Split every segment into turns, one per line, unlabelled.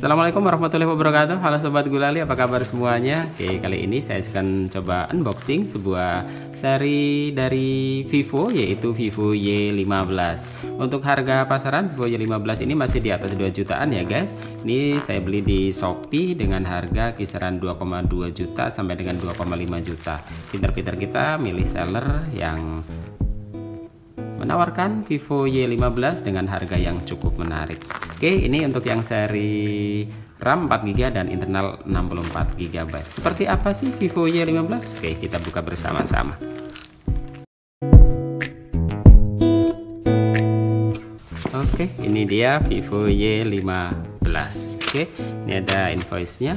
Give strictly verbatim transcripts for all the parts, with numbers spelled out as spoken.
Assalamualaikum warahmatullahi wabarakatuh. Halo Sobat Gulali, apa kabar semuanya? Oke, kali ini saya akan coba unboxing sebuah seri dari Vivo, yaitu Vivo Y lima belas. Untuk harga pasaran Vivo Y lima belas ini masih di atas dua jutaan ya guys. Ini saya beli di Shopee dengan harga kisaran dua koma dua juta sampai dengan dua koma lima juta. Pinter-pinter kita milih seller yang menawarkan Vivo Y lima belas dengan harga yang cukup menarik. Oke, ini untuk yang seri RAM empat giga dan internal enam puluh empat giga byte. Seperti apa sih Vivo Y lima belas? Oke, kita buka bersama-sama. Oke, ini dia Vivo Y lima belas. Oke, ini ada invoice-nya.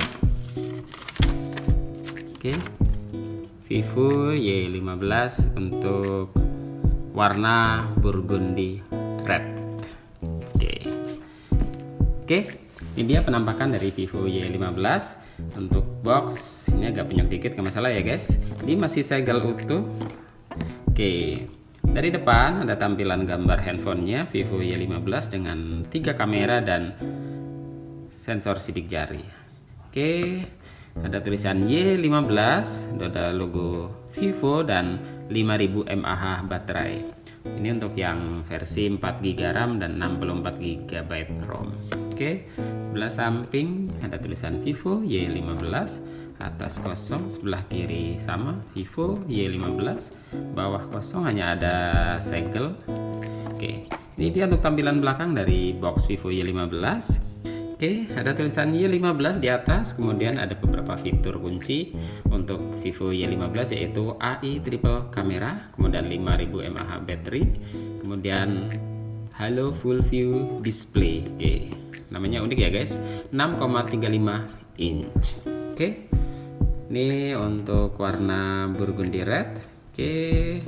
Oke, Vivo Y lima belas untuk warna burgundy red. Oke. Oke, ini dia penampakan dari Vivo Y lima belas. Untuk box ini agak penyok dikit, nggak masalah ya guys. Ini masih segel utuh. Oke. Dari depan ada tampilan gambar handphonenya Vivo Y lima belas dengan tiga kamera dan sensor sidik jari. Oke. Ada tulisan Y lima belas, ada logo Vivo dan lima ribu mAh baterai. Ini untuk yang versi empat giga RAM dan enam puluh empat giga byte ROM. Oke, sebelah samping ada tulisan Vivo Y lima belas, atas kosong, sebelah kiri sama Vivo Y lima belas, bawah kosong hanya ada segel. Oke, ini dia untuk tampilan belakang dari box Vivo Y lima belas. Oke, ada tulisan Y lima belas di atas, kemudian ada beberapa fitur kunci untuk Vivo Y lima belas, yaitu A I triple kamera, kemudian lima ribu mAh baterai, kemudian Halo Full View Display. Oke, namanya unik ya guys, enam koma tiga lima inch. Oke, ini untuk warna burgundy red. Oke,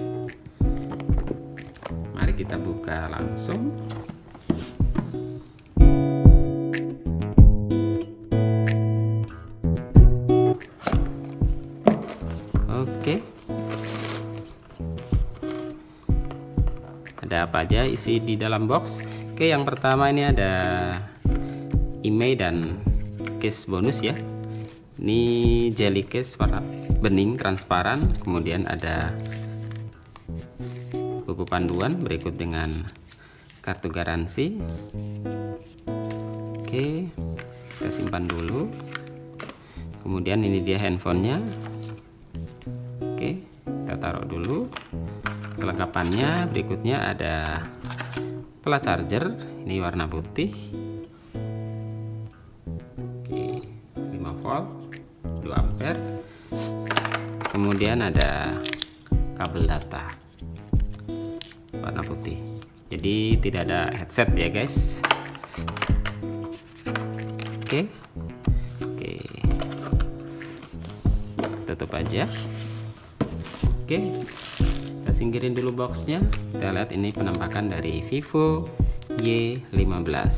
mari kita buka langsung. Oke, ada apa aja isi di dalam box? Oke, yang pertama ini ada email dan case bonus ya. Ini jelly case warna bening transparan, kemudian ada buku panduan berikut dengan kartu garansi. Oke, kita simpan dulu. Kemudian ini dia handphonenya. Oke, kita taruh dulu. Kelengkapannya berikutnya ada plat charger, ini warna putih. Oke, lima volt, dua ampere. Kemudian ada kabel data warna putih. Jadi tidak ada headset ya guys. Oke. Oke. Tutup aja. Oke, kita singkirin dulu boxnya. Kita lihat ini penampakan dari Vivo Y lima belas.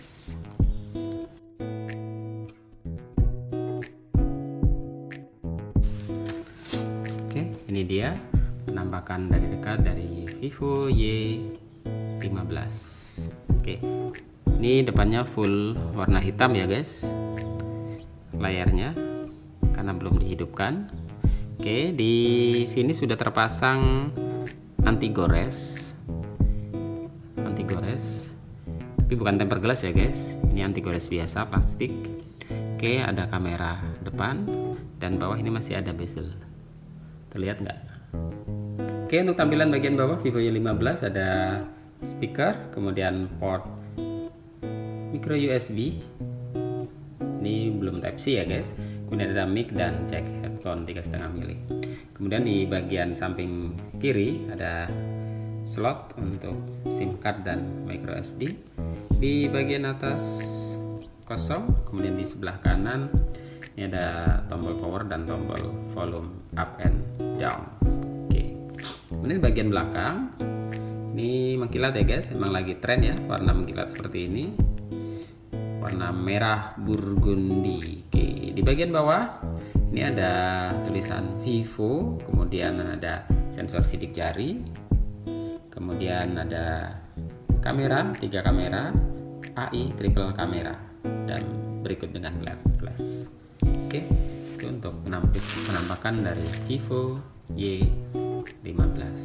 Oke, ini dia penampakan dari dekat dari Vivo Y lima belas. Oke, ini depannya full warna hitam ya guys, layarnya karena belum dihidupkan. Oke, di sini sudah terpasang anti gores, anti gores, tapi bukan tempered glass ya guys. Ini anti gores biasa plastik. Oke, ada kamera depan dan bawah ini masih ada bezel. Terlihat nggak? Oke, untuk tampilan bagian bawah Vivo Y lima belas ada speaker, kemudian port micro U S B. Ini belum Type C ya guys. Kemudian ada mic dan jack headphone tiga koma lima mili. Kemudian di bagian samping kiri ada slot untuk SIM card dan micro S D. Di bagian atas kosong. Kemudian di sebelah kanan ini ada tombol power dan tombol volume up and down. Oke. Kemudian di bagian belakang ini mengkilat ya guys. Emang lagi tren ya warna mengkilat seperti ini. Warna merah burgundy. Oke, di bagian bawah ini ada tulisan Vivo, kemudian ada sensor sidik jari, kemudian ada kamera, tiga kamera, A I triple kamera, dan berikut dengan L E D flash. Oke, itu untuk penampakan dari Vivo Y lima belas.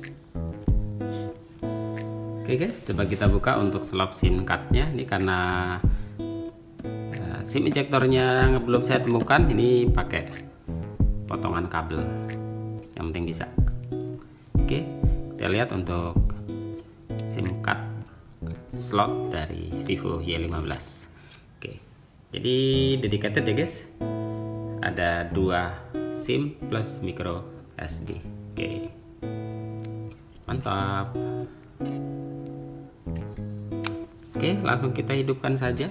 Oke guys, coba kita buka untuk slot SIM cardnya. Ini karena uh, SIM ejectornya belum saya temukan, ini pakai potongan kabel, yang penting bisa. Oke, kita lihat untuk SIM card slot dari Vivo Y lima belas. Oke, jadi dedicated ya guys, ada dua SIM plus micro S D. Oke, mantap. Oke, langsung kita hidupkan saja.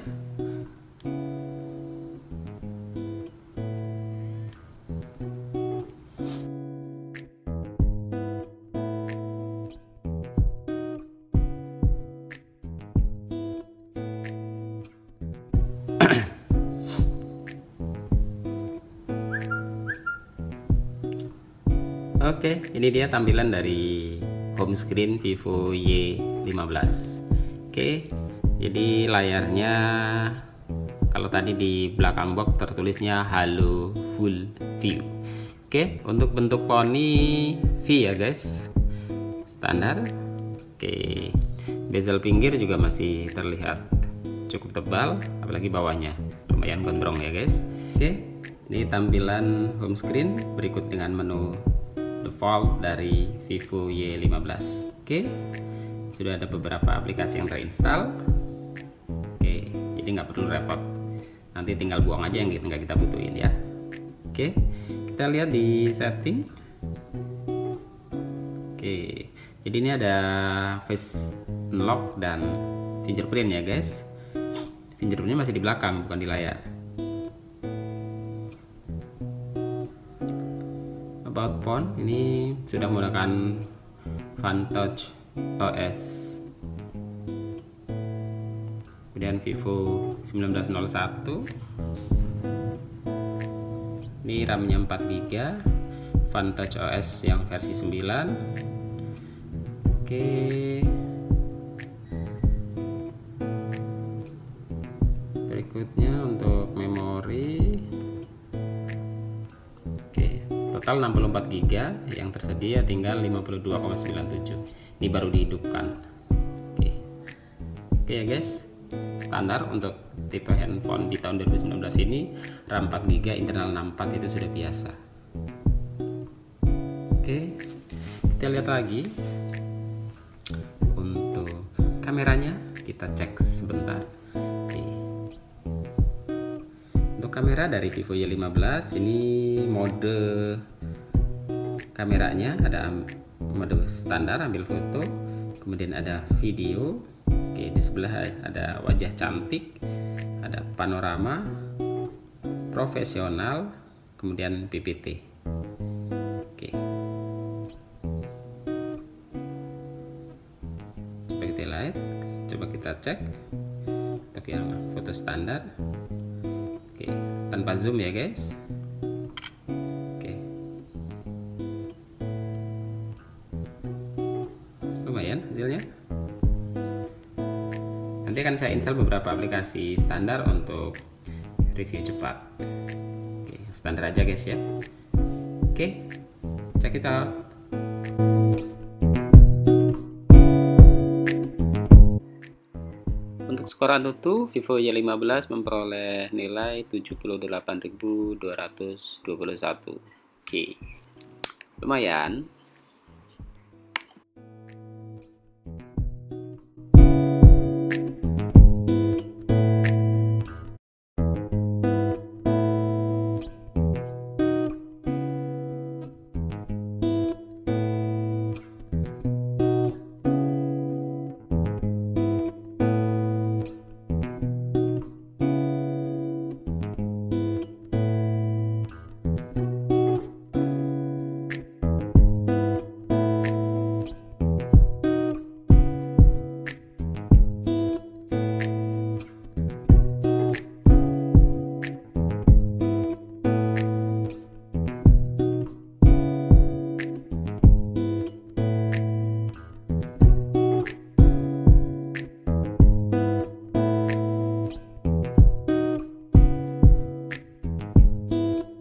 Oke, ini dia tampilan dari home screen Vivo Y lima belas. Oke, jadi layarnya kalau tadi di belakang box tertulisnya Halo Full View. Oke, untuk bentuk poni V ya guys, standar. Oke, bezel pinggir juga masih terlihat cukup tebal, apalagi bawahnya lumayan gondrong ya guys. Oke, ini tampilan home screen berikut dengan menu default dari Vivo Y lima belas. Oke, sudah ada beberapa aplikasi yang terinstall. Oke, jadi nggak perlu repot, nanti tinggal buang aja yang nggak kita butuhin ya. Oke, kita lihat di setting. Oke, jadi ini ada face unlock dan fingerprint ya guys. Fingerprintnya masih di belakang, bukan di layar. About phone, ini sudah menggunakan FunTouch O S. Kemudian Vivo sembilan belas nol satu. Ini RAM-nya empat giga, FunTouch O S yang versi sembilan. Oke. Berikutnya untuk memori. Total enam puluh empat giga, yang tersedia tinggal lima puluh dua koma sembilan tujuh. Ini baru dihidupkan. Oke. Oke ya guys, standar untuk tipe handphone di tahun dua ribu sembilan belas ini, RAM empat giga, internal enam puluh empat itu sudah biasa. Oke, kita lihat lagi untuk kameranya, kita cek sebentar. Oke. Untuk kamera dari Vivo Y lima belas, ini mode kameranya ada mode standar ambil foto, kemudian ada video. Oke, di sebelah ada wajah cantik, ada panorama, profesional, kemudian P P T. Oke, coba kita lihat, coba kita cek untuk yang foto standar. Oke, tanpa zoom ya guys. Lumayan hasilnya. Nanti akan saya install beberapa aplikasi standar untuk review cepat. Oke, standar aja guys ya. Oke, check it out. Untuk skor Antutu, Vivo Y lima belas memperoleh nilai tujuh puluh delapan ribu dua ratus dua puluh satu. Oke, lumayan.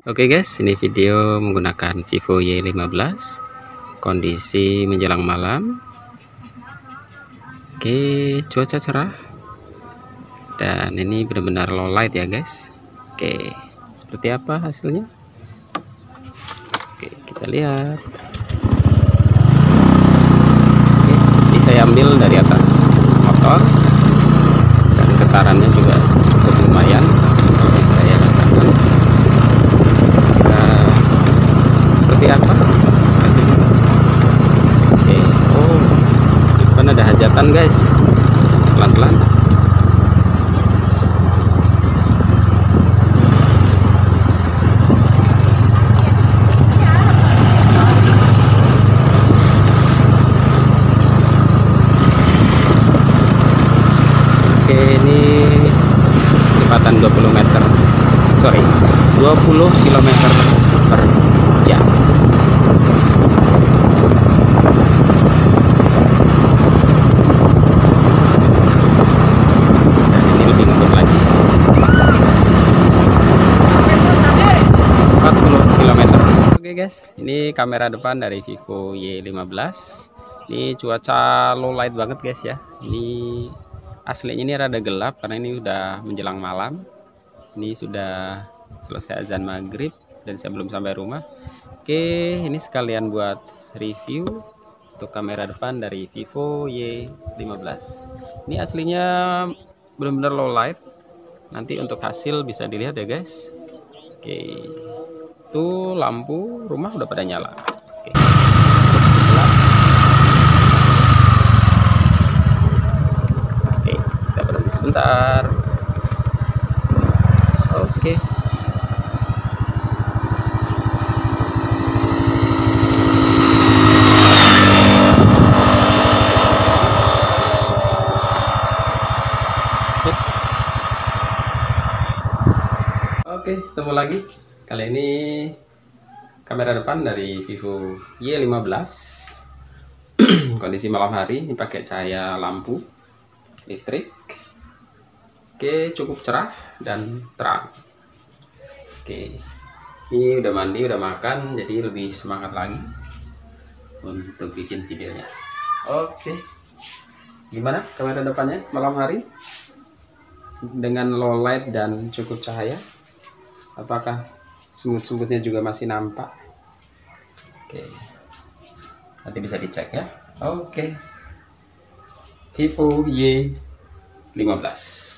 Oke guys, ini video menggunakan Vivo Y lima belas, kondisi menjelang malam. Oke, cuaca cerah dan ini benar-benar low light ya guys. Oke, seperti apa hasilnya? Oke, kita lihat. Oke, ini saya ambil dari atas motor dan getarannya juga cukup lumayan yang saya rasakan. Nah, seperti apa hasilnya? Oke, oh, di depan ada hajatan guys. Pelan-pelan. Oke, ini kecepatan dua puluh meter, sorry, dua puluh kilometer per jam. Dan ini lebih ngebut lagi, empat puluh kilometer. Oke guys, ini kamera depan dari Vivo Y lima belas. Ini cuaca low light banget guys ya. Ini aslinya ini rada gelap karena ini udah menjelang malam. Ini sudah selesai azan maghrib dan saya belum sampai rumah. Oke, ini sekalian buat review untuk kamera depan dari Vivo Y lima belas. Ini aslinya benar-benar low light. Nanti untuk hasil bisa dilihat ya guys. Oke, tuh lampu rumah udah pada nyala. Oke, sebentar. Oke. Sip. Oke, ketemu lagi. Kali ini kamera depan dari Vivo Y lima belas. Kondisi malam hari, ini pakai cahaya lampu listrik. Oke, cukup cerah dan terang. Oke, ini udah mandi, udah makan, jadi lebih semangat lagi untuk bikin videonya. Oke, gimana kamera depannya malam hari dengan low light dan cukup cahaya? Apakah semut-semutnya juga masih nampak? Oke, nanti bisa dicek ya. Oke, Vivo Y lima belas.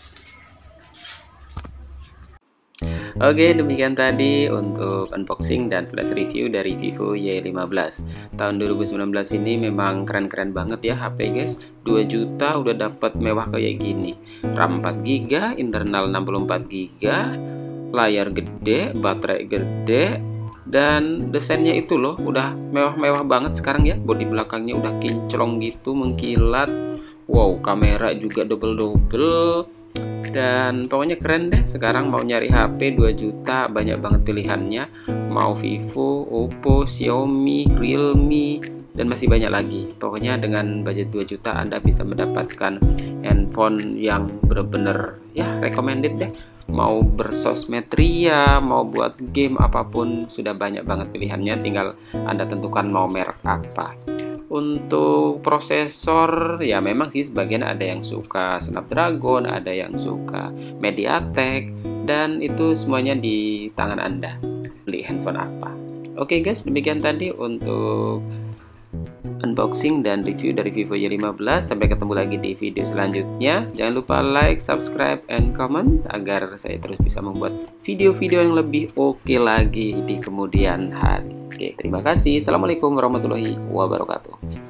Oke, demikian tadi untuk unboxing dan flash review dari Vivo Y lima belas. Tahun dua ribu sembilan belas ini memang keren-keren banget ya H P guys. dua juta udah dapat mewah kayak gini. RAM empat giga, internal enam puluh empat giga, layar gede, baterai gede, dan desainnya itu loh udah mewah-mewah banget sekarang ya. Bodi belakangnya udah kinclong gitu, mengkilat. Wow, kamera juga double-double. Dan pokoknya keren deh. Sekarang mau nyari H P dua juta banyak banget pilihannya. Mau Vivo, Oppo, Xiaomi, Realme, dan masih banyak lagi. Pokoknya dengan budget dua juta Anda bisa mendapatkan handphone yang bener-bener ya recommended deh. Mau bersosmed ria, mau buat game apapun sudah banyak banget pilihannya. Tinggal Anda tentukan mau merek apa. Untuk prosesor ya memang sih sebagian ada yang suka Snapdragon, ada yang suka MediaTek, dan itu semuanya di tangan Anda beli handphone apa. Oke guys, demikian tadi untuk unboxing dan review dari Vivo Y lima belas. Sampai ketemu lagi di video selanjutnya. Jangan lupa like, subscribe, and comment agar saya terus bisa membuat video-video yang lebih oke lagi di kemudian hari. Oke, terima kasih. Assalamualaikum warahmatullahi wabarakatuh.